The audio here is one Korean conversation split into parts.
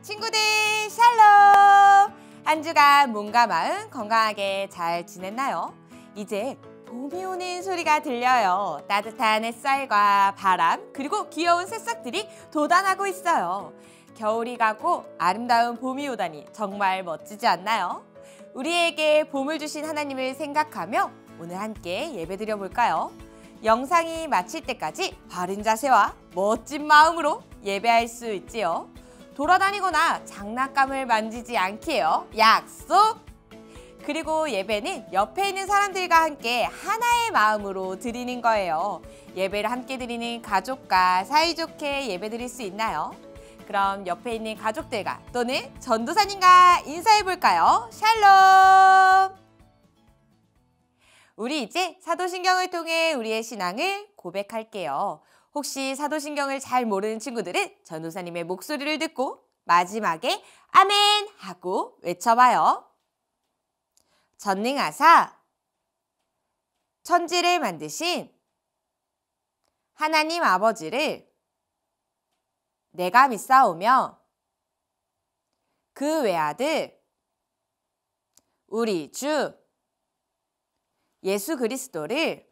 친구들 샬롬! 한 주간 몸과 마음 건강하게 잘 지냈나요? 이제 봄이 오는 소리가 들려요. 따뜻한 햇살과 바람 그리고 귀여운 새싹들이 돋아나고 있어요. 겨울이 가고 아름다운 봄이 오다니 정말 멋지지 않나요? 우리에게 봄을 주신 하나님을 생각하며 오늘 함께 예배드려 볼까요? 영상이 마칠 때까지 바른 자세와 멋진 마음으로 예배할 수 있지요. 돌아다니거나 장난감을 만지지 않기요. 약속! 그리고 예배는 옆에 있는 사람들과 함께 하나의 마음으로 드리는 거예요. 예배를 함께 드리는 가족과 사이좋게 예배드릴 수 있나요? 그럼 옆에 있는 가족들과 또는 전도사님과 인사해 볼까요? 샬롬! 우리 이제 사도신경을 통해 우리의 신앙을 고백할게요. 혹시 사도신경을 잘 모르는 친구들은 전도사님의 목소리를 듣고 마지막에 아멘 하고 외쳐봐요. 전능하사 천지를 만드신 하나님 아버지를 내가 믿사오며 그 외아들 우리 주 예수 그리스도를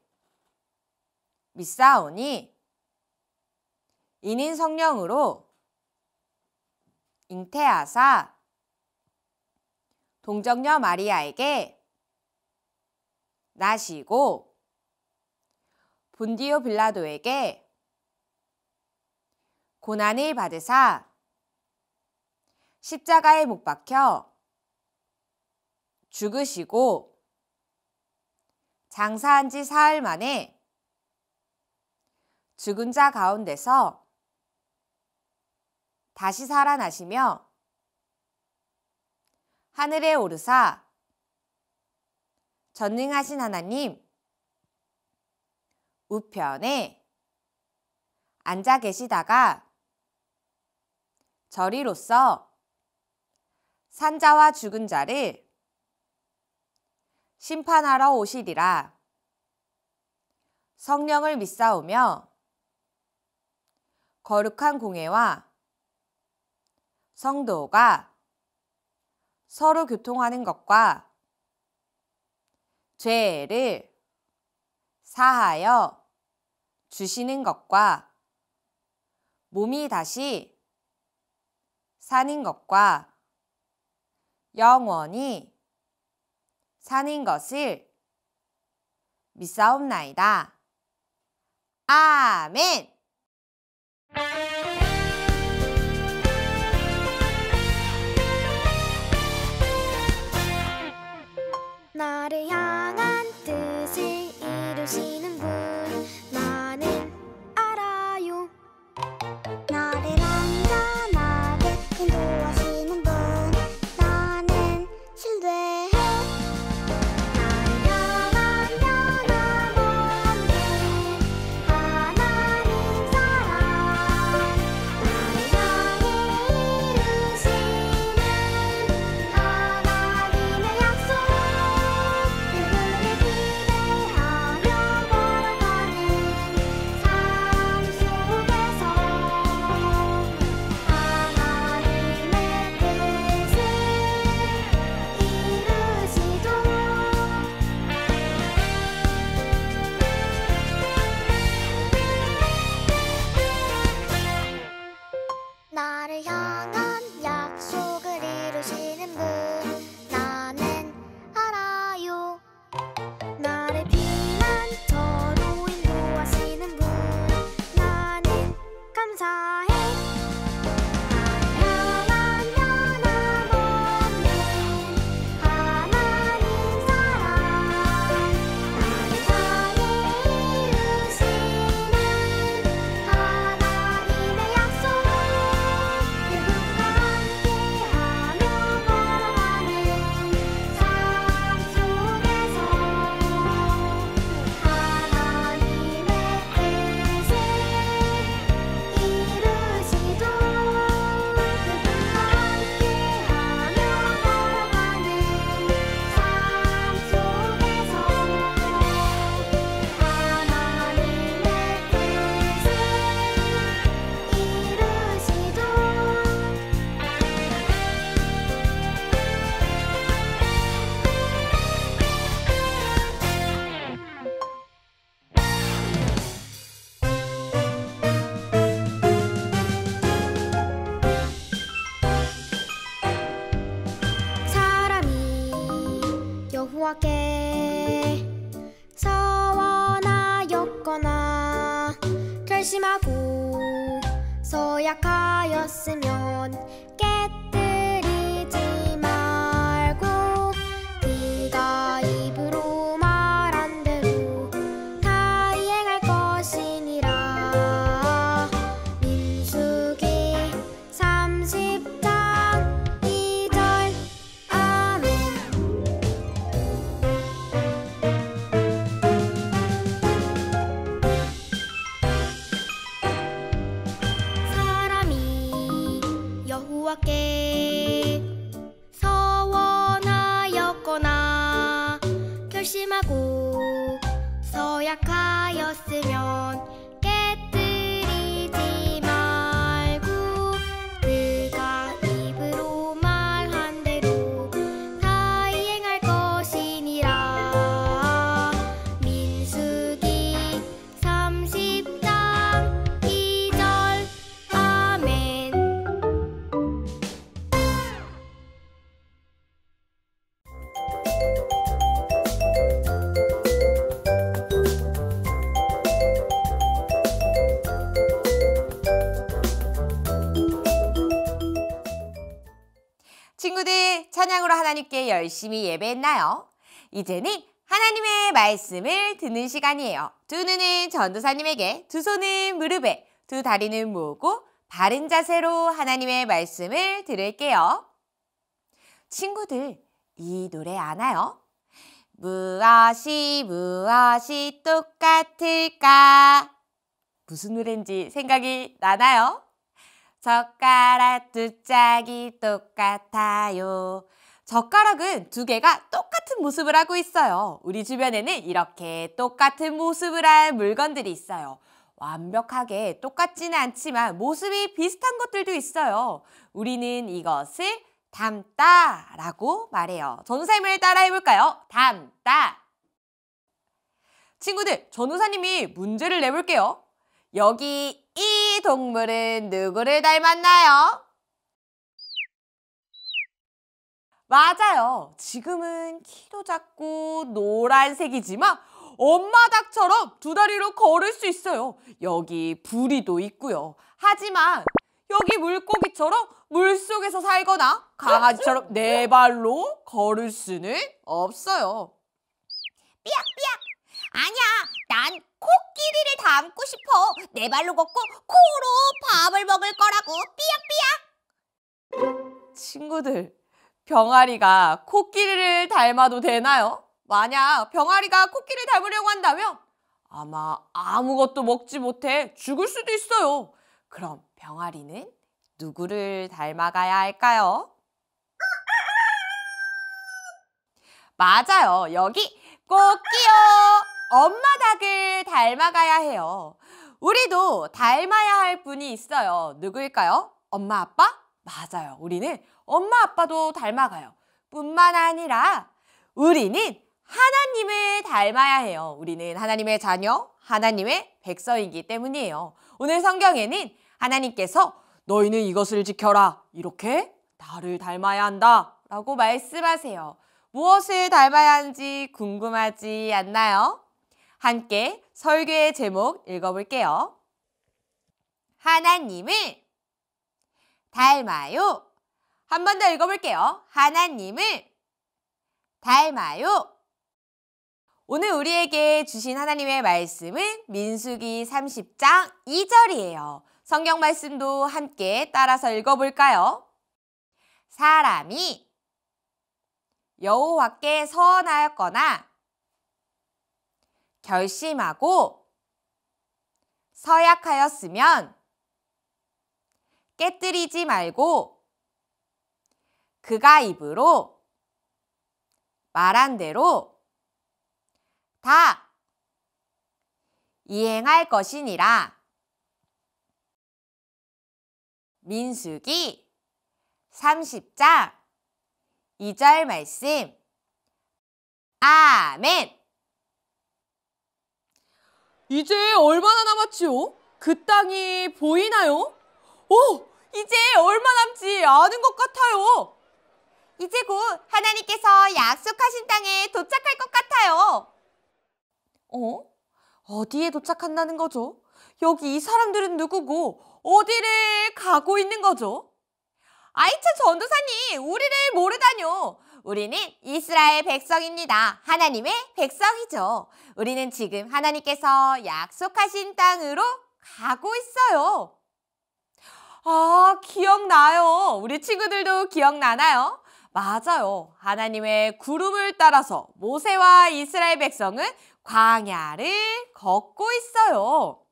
믿사오니 이는 성령으로 잉태하사 동정녀 마리아에게 나시고 본디오 빌라도에게 고난을 받으사 십자가에 못 박혀 죽으시고 장사한 지 사흘 만에 죽은 자 가운데서 다시 살아나시며 하늘에 오르사 전능하신 하나님 우편에 앉아 계시다가 저리로서 산자와 죽은 자를 심판하러 오시리라. 성령을 믿사오며 거룩한 공회와 성도가 서로 교통하는 것과 죄를 사하여 주시는 것과 몸이 다시 사는 것과 영원히 사는 것을 믿사옵나이다. 아멘! 나를 향한 뜻을 이루시는 분 나는 알아요. 나를 안전하게 인도하시는 분 나는 신뢰해. 나를 향한 연한 먼 길 하나님 여호와께 서원하였거나 결심하고 서약하였으면 깨뜨리지 말고 그가 입으로 말한 대로 다 이행할 것이니라. 민수기 30장 2절. 아멘. 사람이 여호와께 서원하였거나 결심하고 서약하였으면 깨뜨리지 말고 그가 입으로 말한 대로 다 이행할 것이니라. 민수기 30장 2절. 아멘. 친구들, 찬양으로 하나님께 열심히 예배했나요? 이제는 하나님의 말씀을 듣는 시간이에요. 두 눈은 전도사님에게, 두 손은 무릎에, 두 다리는 모으고 바른 자세로 하나님의 말씀을 들을게요. 친구들, 이 노래 아나요? 무엇이 똑같을까? 무슨 노래인지 생각이 나나요? 젓가락 두 짝이 똑같아요. 젓가락은 두 개가 똑같은 모습을 하고 있어요. 우리 주변에는 이렇게 똑같은 모습을 한 물건들이 있어요. 완벽하게 똑같지는 않지만 모습이 비슷한 것들도 있어요. 우리는 이것을 닮다라고 말해요. 전도사님을 따라 해볼까요? 닮다. 친구들, 전도사님이 문제를 내볼게요. 여기 이 동물은 누구를 닮았나요? 맞아요. 지금은 키도 작고 노란색이지만 엄마 닭처럼 두 다리로 걸을 수 있어요. 여기 부리도 있고요. 하지만 여기 물고기처럼 물속에서 살거나 강아지처럼 네 발로 걸을 수는 없어요. 삐약삐약. 아니야, 난 코끼리를 닮고 싶어. 네 발로 걷고 코로 밥을 먹을 거라고. 삐약삐약. 친구들, 병아리가 코끼리를 닮아도 되나요? 만약 병아리가 코끼리를 닮으려고 한다면 아마 아무것도 먹지 못해 죽을 수도 있어요. 그럼 병아리는 누구를 닮아가야 할까요? 맞아요. 여기 꼭지요. 엄마 닭을 닮아가야 해요. 우리도 닮아야 할 분이 있어요. 누구일까요? 엄마, 아빠? 맞아요. 우리는 엄마, 아빠도 닮아가요. 뿐만 아니라 우리는 하나님을 닮아야 해요. 우리는 하나님의 자녀, 하나님의 백성이기 때문이에요. 오늘 성경에는 하나님께서 너희는 이것을 지켜라. 이렇게 나를 닮아야 한다. 라고 말씀하세요. 무엇을 닮아야 하는지 궁금하지 않나요? 함께 설교의 제목 읽어볼게요. 하나님을 닮아요. 한 번 더 읽어볼게요. 하나님을 닮아요. 오늘 우리에게 주신 하나님의 말씀은 민수기 30장 2절이에요. 성경 말씀도 함께 따라서 읽어볼까요? 사람이 여호와께 서원하였거나 결심하고 서약하였으면 깨뜨리지 말고 그가 입으로 말한 대로 다 이행할 것이니라. 민수기 30장 2절 말씀. 아멘. 이제 얼마나 남았지요? 그 땅이 보이나요? 오! 이제 얼마 남지 않은 것 같아요. 이제 곧 하나님께서 약속하신 땅에 도착할 것 같아요. 어디에 도착한다는 거죠? 여기 이 사람들은 누구고 어디를 가고 있는 거죠? 아이차 전도사님, 우리를 모르다뇨. 우리는 이스라엘 백성입니다. 하나님의 백성이죠. 우리는 지금 하나님께서 약속하신 땅으로 가고 있어요. 아, 기억나요. 우리 친구들도 기억나나요? 맞아요. 하나님의 구름을 따라서 모세와 이스라엘 백성은 광야를 걷고 있어요.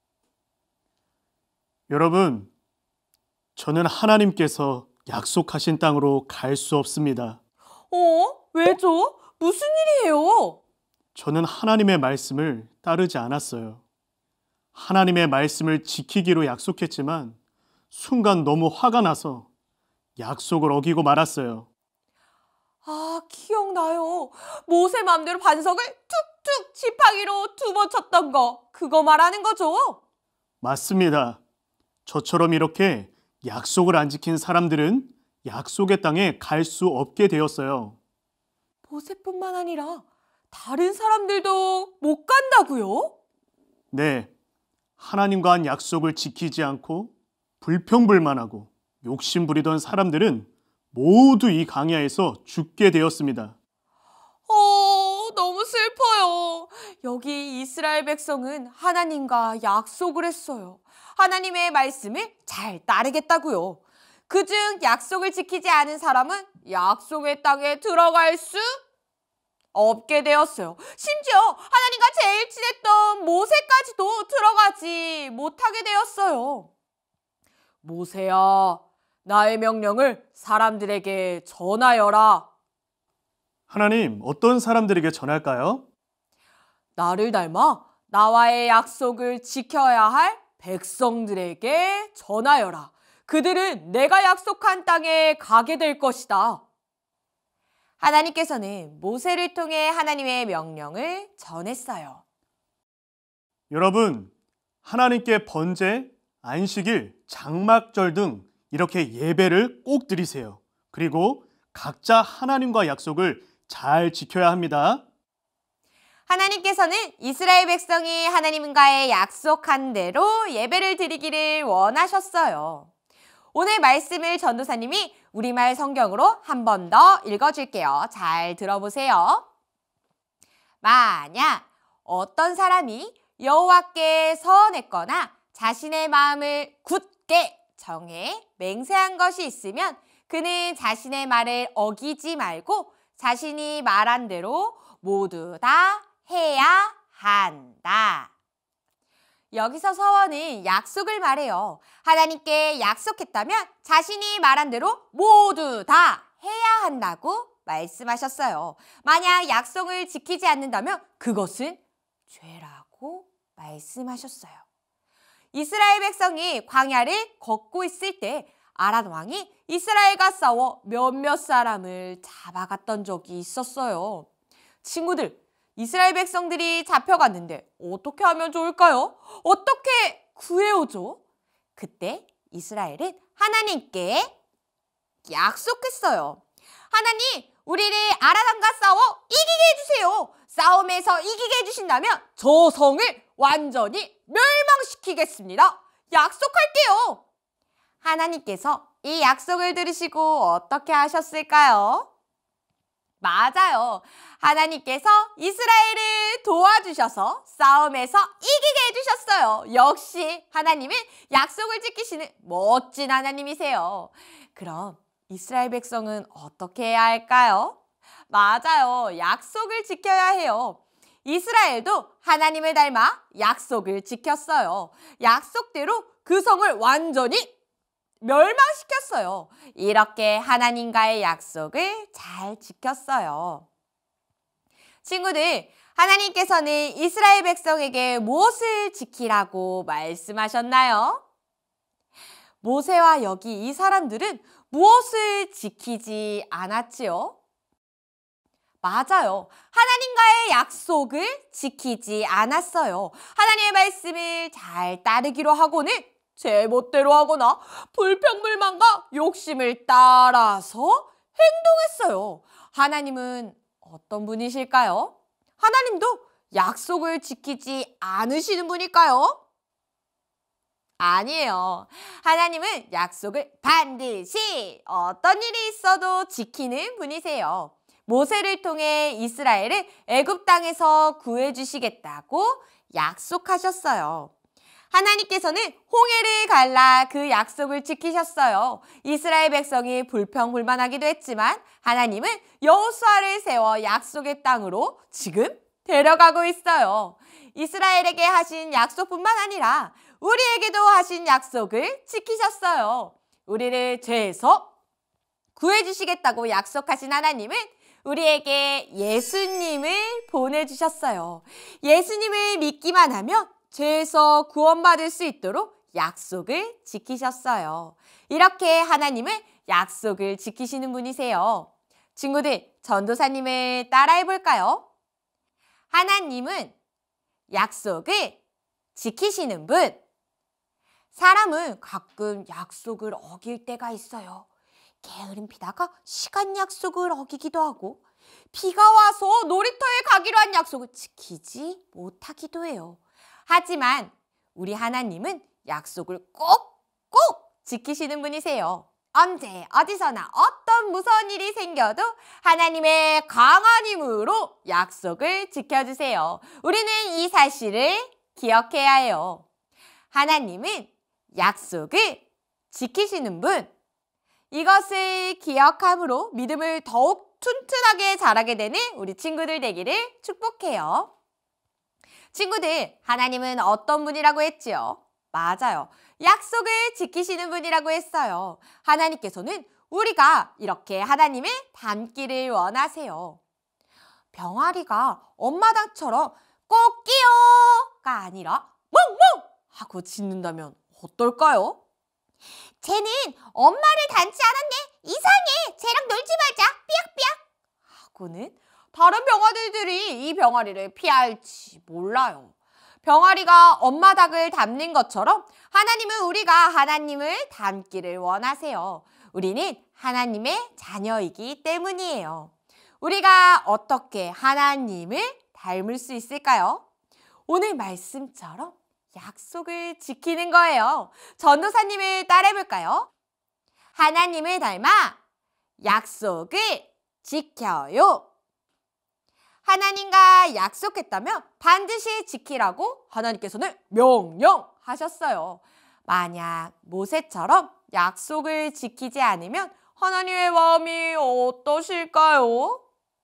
여러분, 저는 하나님께서 약속하신 땅으로 갈 수 없습니다. 왜죠? 무슨 일이에요? 저는 하나님의 말씀을 따르지 않았어요. 하나님의 말씀을 지키기로 약속했지만 순간 너무 화가 나서 약속을 어기고 말았어요. 아, 기억나요. 모세 맘대로 반석을 툭툭 지팡이로 2번 쳤던 거, 그거 말하는 거죠? 맞습니다. 저처럼 이렇게 약속을 안 지킨 사람들은 약속의 땅에 갈 수 없게 되었어요. 모세뿐만 아니라 다른 사람들도 못 간다고요? 네, 하나님과 한 약속을 지키지 않고 불평불만하고 욕심 부리던 사람들은 모두 이 광야에서 죽게 되었습니다. 너무 슬퍼요. 여기 이스라엘 백성은 하나님과 약속을 했어요. 하나님의 말씀을 잘 따르겠다고요. 그중 약속을 지키지 않은 사람은 약속의 땅에 들어갈 수 없게 되었어요. 심지어 하나님과 제일 친했던 모세까지도 들어가지 못하게 되었어요. 모세야, 나의 명령을 사람들에게 전하여라. 하나님, 어떤 사람들에게 전할까요? 나를 닮아 나와의 약속을 지켜야 할 백성들에게 전하여라. 그들은 내가 약속한 땅에 가게 될 것이다. 하나님께서는 모세를 통해 하나님의 명령을 전했어요. 여러분, 하나님께 번제, 안식일, 장막절 등 이렇게 예배를 꼭 드리세요. 그리고 각자 하나님과 약속을 잘 지켜야 합니다. 하나님께서는 이스라엘 백성이 하나님과의 약속한 대로 예배를 드리기를 원하셨어요. 오늘 말씀을 전도사님이 우리말 성경으로 한 번 더 읽어줄게요. 잘 들어보세요. 만약 어떤 사람이 여호와께 서원했거나 자신의 마음을 굳게 정해 맹세한 것이 있으면 그는 자신의 말을 어기지 말고 자신이 말한 대로 모두 다 해야 한다. 여기서 서원은 약속을 말해요. 하나님께 약속했다면 자신이 말한 대로 모두 다 해야 한다고 말씀하셨어요. 만약 약속을 지키지 않는다면 그것은 죄라고 말씀하셨어요. 이스라엘 백성이 광야를 걷고 있을 때 아람 왕이 이스라엘과 싸워 몇몇 사람을 잡아갔던 적이 있었어요. 친구들, 이스라엘 백성들이 잡혀갔는데 어떻게 하면 좋을까요? 어떻게 구해오죠? 그때 이스라엘은 하나님께 약속했어요. 하나님, 우리를 아람과 싸워 이기게 해주세요. 싸움에서 이기게 해주신다면 저 성을 완전히 멸망시키겠습니다. 약속할게요. 하나님께서 이 약속을 들으시고 어떻게 하셨을까요? 맞아요. 하나님께서 이스라엘을 도와주셔서 싸움에서 이기게 해주셨어요. 역시 하나님은 약속을 지키시는 멋진 하나님이세요. 그럼 이스라엘 백성은 어떻게 해야 할까요? 맞아요. 약속을 지켜야 해요. 이스라엘도 하나님을 닮아 약속을 지켰어요. 약속대로 그 성을 완전히 멸망시켰어요. 이렇게 하나님과의 약속을 잘 지켰어요. 친구들, 하나님께서는 이스라엘 백성에게 무엇을 지키라고 말씀하셨나요? 모세와 여기 이 사람들은 무엇을 지키지 않았지요? 맞아요. 하나님과의 약속을 지키지 않았어요. 하나님의 말씀을 잘 따르기로 하고는 제멋대로 하거나 불평불만과 욕심을 따라서 행동했어요. 하나님은 어떤 분이실까요? 하나님도 약속을 지키지 않으시는 분일까요? 아니에요. 하나님은 약속을 반드시 어떤 일이 있어도 지키는 분이세요. 모세를 통해 이스라엘을 애굽 땅에서 구해주시겠다고 약속하셨어요. 하나님께서는 홍해를 갈라 그 약속을 지키셨어요. 이스라엘 백성이 불평불만하기도 했지만 하나님은 여호수아를 세워 약속의 땅으로 지금 데려가고 있어요. 이스라엘에게 하신 약속뿐만 아니라 우리에게도 하신 약속을 지키셨어요. 우리를 죄에서 구해주시겠다고 약속하신 하나님은 우리에게 예수님을 보내주셨어요. 예수님을 믿기만 하면 죄에서 구원받을 수 있도록 약속을 지키셨어요. 이렇게 하나님은 약속을 지키시는 분이세요. 친구들, 전도사님을 따라해 볼까요? 하나님은 약속을 지키시는 분. 사람은 가끔 약속을 어길 때가 있어요. 게으름 피다가 시간 약속을 어기기도 하고 비가 와서 놀이터에 가기로 한 약속을 지키지 못하기도 해요. 하지만 우리 하나님은 약속을 꼭꼭 지키시는 분이세요. 언제 어디서나 어떤 무서운 일이 생겨도 하나님의 강한 힘으로 약속을 지켜주세요. 우리는 이 사실을 기억해야 해요. 하나님은 약속을 지키시는 분. 이것을 기억함으로 믿음을 더욱 튼튼하게 자라게 되는 우리 친구들 되기를 축복해요. 친구들, 하나님은 어떤 분이라고 했지요? 맞아요. 약속을 지키시는 분이라고 했어요. 하나님께서는 우리가 이렇게 하나님을 닮기를 원하세요. 병아리가 엄마 닭처럼 꼬끼요가 아니라 멍멍 하고 짖는다면 어떨까요? 쟤는 엄마를 닮지 않았네. 이상해. 쟤랑 놀지 말자. 삐약삐약. 하고는 다른 병아리들이 이 병아리를 피할지 몰라요. 병아리가 엄마 닭을 닮는 것처럼 하나님은 우리가 하나님을 닮기를 원하세요. 우리는 하나님의 자녀이기 때문이에요. 우리가 어떻게 하나님을 닮을 수 있을까요? 오늘 말씀처럼 약속을 지키는 거예요. 전도사님을 따라해볼까요? 하나님을 닮아 약속을 지켜요. 하나님과 약속했다면 반드시 지키라고 하나님께서는 명령하셨어요. 만약 모세처럼 약속을 지키지 않으면 하나님의 마음이 어떠실까요?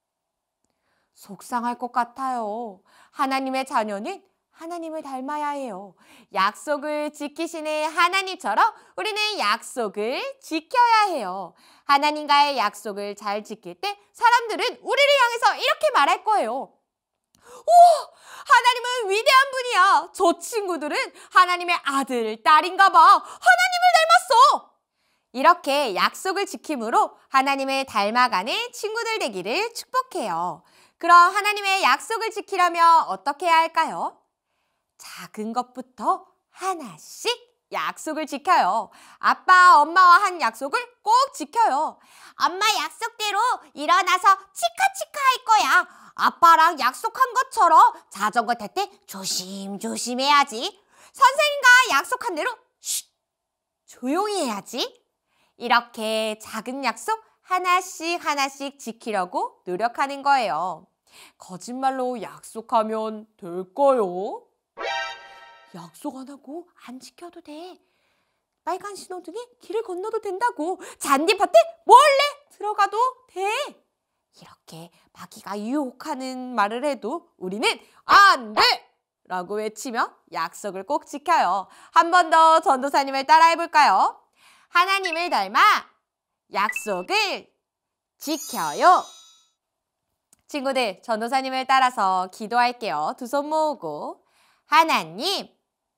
속상할 것 같아요. 하나님의 자녀는 하나님을 닮아야 해요. 약속을 지키시는 하나님처럼 우리는 약속을 지켜야 해요. 하나님과의 약속을 잘 지킬 때 사람들은 우리를 향해서 이렇게 말할 거예요. 우와! 하나님은 위대한 분이야. 저 친구들은 하나님의 아들, 딸인가 봐. 하나님을 닮았어. 이렇게 약속을 지킴으로 하나님을 닮아가는 친구들 되기를 축복해요. 그럼 하나님의 약속을 지키려면 어떻게 해야 할까요? 작은 것부터 하나씩 약속을 지켜요. 아빠, 엄마와 한 약속을 꼭 지켜요. 엄마 약속대로 일어나서 치카치카 할 거야. 아빠랑 약속한 것처럼 자전거 탈 때 조심조심 해야지. 선생님과 약속한 대로 쉿! 조용히 해야지. 이렇게 작은 약속 하나씩 지키려고 노력하는 거예요. 거짓말로 약속하면 될까요? 약속 안 하고 안 지켜도 돼. 빨간 신호등에 길을 건너도 된다고. 잔디밭에 몰래 들어가도 돼. 이렇게 마귀가 유혹하는 말을 해도 우리는 안 돼! 라고 외치며 약속을 꼭 지켜요. 한 번 더 전도사님을 따라해 볼까요? 하나님을 닮아 약속을 지켜요. 친구들, 전도사님을 따라서 기도할게요. 두 손 모으고. 하나님,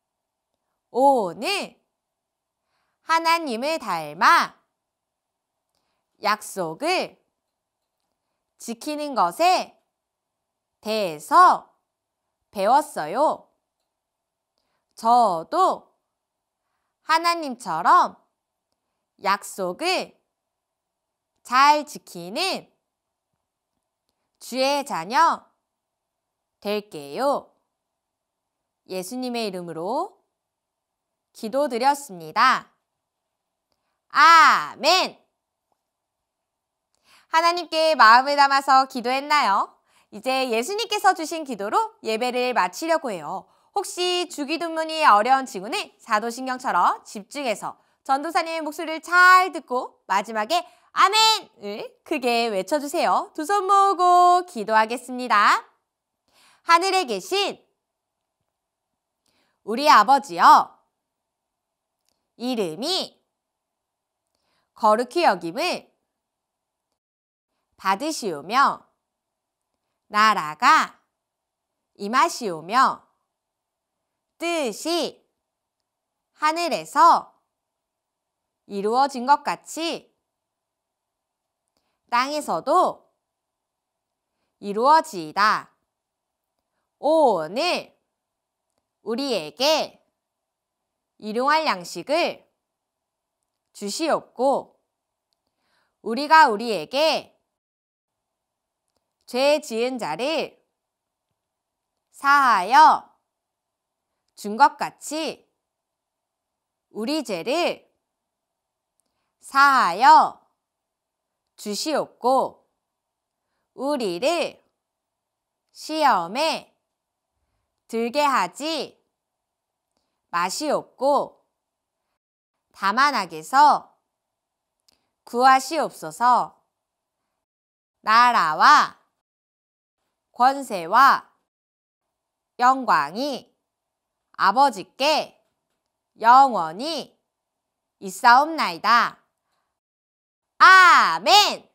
오늘 하나님을 닮아 약속을 지키는 것에 대해서 배웠어요. 저도 하나님처럼 약속을 잘 지키는 주의 자녀 될게요. 예수님의 이름으로 기도드렸습니다. 아멘! 하나님께 마음을 담아서 기도했나요? 이제 예수님께서 주신 기도로 예배를 마치려고 해요. 혹시 주기도문이 어려운 친구는 사도신경처럼 집중해서 전도사님의 목소리를 잘 듣고 마지막에 아멘을 크게 외쳐주세요. 두 손 모으고 기도하겠습니다. 하늘에 계신 우리 아버지여, 이름이 거룩히 여김을 받으시오며 나라가 임하시오며 뜻이 하늘에서 이루어진 것 같이 땅에서도 이루어지이다. 오늘 우리에게 일용할 양식을 주시옵고 우리가 우리에게 죄 지은 자를 사하여 준 것 같이 우리 죄를 사하여 주시옵고 우리를 시험에 들게 하지 마시옵고 다만 악에서 구하시옵소서. 나라와 권세와 영광이 아버지께 영원히 있사옵나이다. 아멘!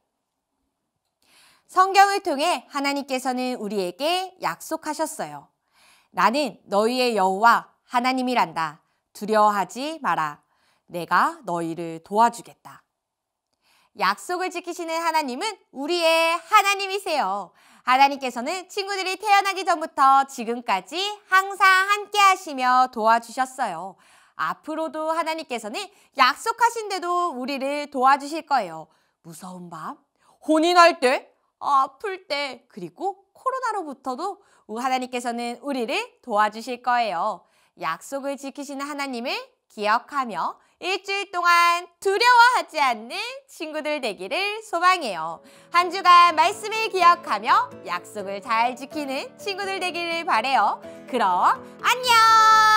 성경을 통해 하나님께서는 우리에게 약속하셨어요. 나는 너희의 여호와 하나님이란다. 두려워하지 마라. 내가 너희를 도와주겠다. 약속을 지키시는 하나님은 우리의 하나님이세요. 하나님께서는 친구들이 태어나기 전부터 지금까지 항상 함께 하시며 도와주셨어요. 앞으로도 하나님께서는 약속하신 대로 우리를 도와주실 거예요. 무서운 밤, 혼이 날 때, 아플 때, 그리고 코로나로부터도 하나님께서는 우리를 도와주실 거예요. 약속을 지키시는 하나님을 기억하며 일주일 동안 두려워하지 않는 친구들 되기를 소망해요. 한 주간 말씀을 기억하며 약속을 잘 지키는 친구들 되기를 바래요. 그럼 안녕!